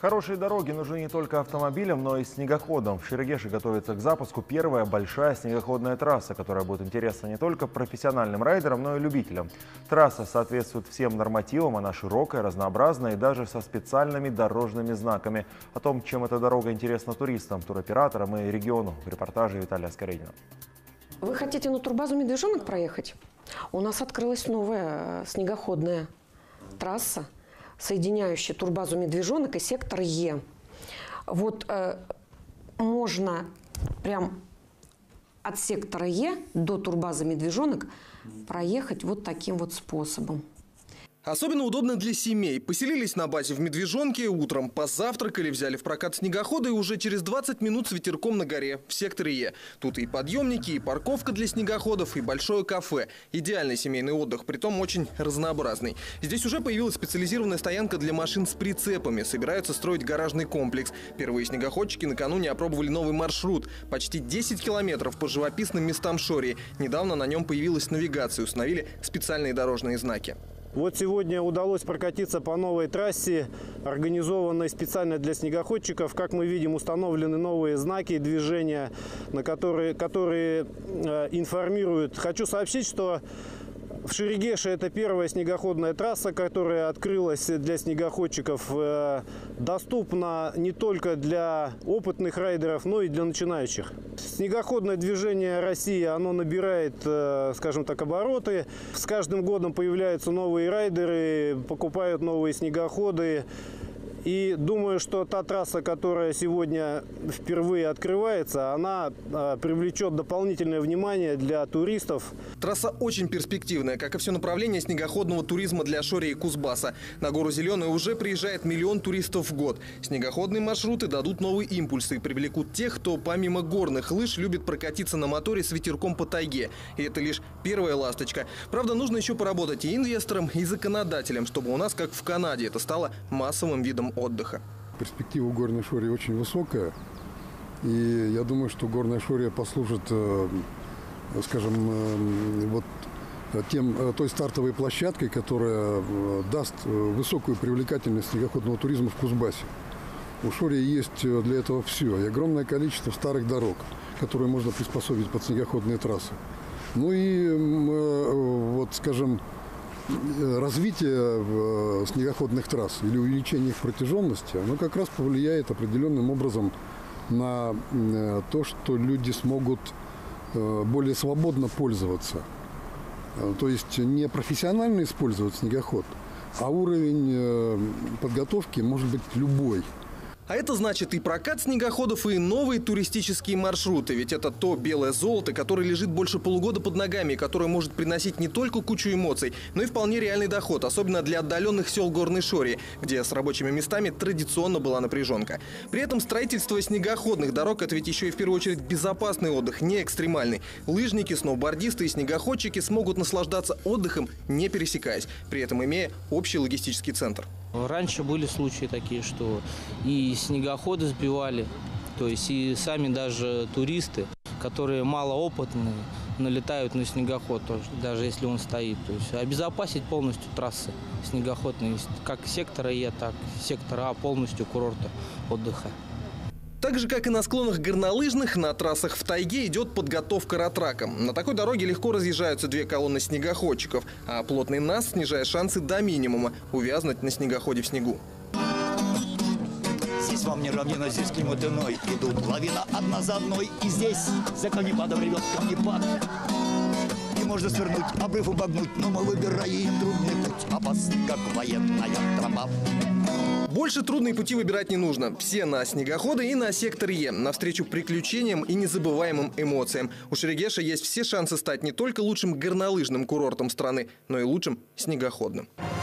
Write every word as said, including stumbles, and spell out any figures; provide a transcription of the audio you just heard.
Хорошие дороги нужны не только автомобилям, но и снегоходам. В Шерегеше готовится к запуску первая большая снегоходная трасса, которая будет интересна не только профессиональным райдерам, но и любителям. Трасса соответствует всем нормативам, она широкая, разнообразная и даже со специальными дорожными знаками. О том, чем эта дорога интересна туристам, туроператорам и региону, в репортаже Виталия Скоренина. Вы хотите на турбазу «Медвежонок» проехать? У нас открылась новая снегоходная трасса, соединяющая турбазу «Медвежонок» и сектор Е. Вот э, можно прям от сектора Е до турбазы «Медвежонок» проехать вот таким вот способом. Особенно удобно для семей. Поселились на базе в Медвежонке, утром позавтракали, взяли в прокат снегоходы и уже через двадцать минут с ветерком на горе в секторе Е. Тут и подъемники, и парковка для снегоходов, и большое кафе. Идеальный семейный отдых, притом очень разнообразный. Здесь уже появилась специализированная стоянка для машин с прицепами. Собираются строить гаражный комплекс. Первые снегоходчики накануне опробовали новый маршрут. Почти десять километров по живописным местам Шории. Недавно на нем появилась навигация, установили специальные дорожные знаки. Вот сегодня удалось прокатиться по новой трассе, организованной специально для снегоходчиков. Как мы видим, установлены новые знаки движения, на которые, которые э, информируют. Хочу сообщить, что в Шерегеше это первая снегоходная трасса, которая открылась для снегоходчиков. Э, доступна не только для опытных райдеров, но и для начинающих. Снегоходное движение России, оно набирает, э, скажем так, обороты. С каждым годом появляются новые райдеры, покупают новые снегоходы. И думаю, что та трасса, которая сегодня впервые открывается, она а, привлечет дополнительное внимание для туристов. Трасса очень перспективная, как и все направление снегоходного туризма для Шории и Кузбасса. На гору Зеленую уже приезжает миллион туристов в год. Снегоходные маршруты дадут новые импульсы и привлекут тех, кто помимо горных лыж любит прокатиться на моторе с ветерком по тайге. И это лишь первая ласточка. Правда, нужно еще поработать и инвесторам, и законодателям, чтобы у нас, как в Канаде, это стало массовым видом отдыха. Перспектива горной Шории очень высокая, и я думаю, что горная Шория послужит, скажем, вот тем, той стартовой площадкой, которая даст высокую привлекательность снегоходного туризма в Кузбассе. У Шории есть для этого все, и огромное количество старых дорог, которые можно приспособить под снегоходные трассы. Ну и вот, скажем, развитие снегоходных трасс или увеличение их протяженности, оно как раз повлияет определенным образом на то, что люди смогут более свободно пользоваться. То есть не профессионально использовать снегоход, а уровень подготовки может быть любой. А это значит и прокат снегоходов, и новые туристические маршруты. Ведь это то белое золото, которое лежит больше полугода под ногами, и которое может приносить не только кучу эмоций, но и вполне реальный доход, особенно для отдаленных сел Горной Шории, где с рабочими местами традиционно была напряженка. При этом строительство снегоходных дорог – это ведь еще и в первую очередь безопасный отдых, не экстремальный. Лыжники, сноубордисты и снегоходчики смогут наслаждаться отдыхом, не пересекаясь, при этом имея общий логистический центр. Раньше были случаи такие, что и снегоходы сбивали, то есть и сами даже туристы, которые малоопытные, налетают на снегоход, даже если он стоит. То есть обезопасить полностью трассы снегоходные, как сектора Е, так и сектора А, полностью курорта отдыха. Так же, как и на склонах горнолыжных, на трассах в тайге идет подготовка ратраком. На такой дороге легко разъезжаются две колонны снегоходчиков, а плотный наст снижает шансы до минимума увязнуть на снегоходе в снегу. Здесь вам не равнина, здесь климат иной. Идут лавина одна за одной, и здесь за камнепадом ревет камнепад. Не можно свернуть, обрыв обогнуть, но мы выбираем трудный путь, опасный, как военная тропа. Больше трудные пути выбирать не нужно. Все на снегоходы и на сектор Е. Навстречу приключениям и незабываемым эмоциям. У Шерегеша есть все шансы стать не только лучшим горнолыжным курортом страны, но и лучшим снегоходным.